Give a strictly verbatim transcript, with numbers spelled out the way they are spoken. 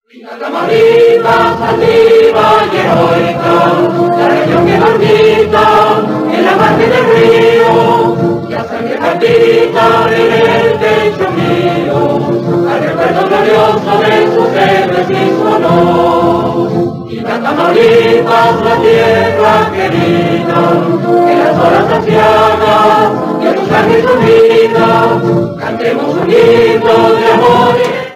Tamaulipas, altiva y heroica, la región que palpita en la margen del río, la sangre palpita en el pecho mío, al recuerdo glorioso de sus héroes y su honor. Y la Tamaulipas, la tierra querida, en las horas ancianas, que tu sangre y tu vida, cantemos un himno de amor y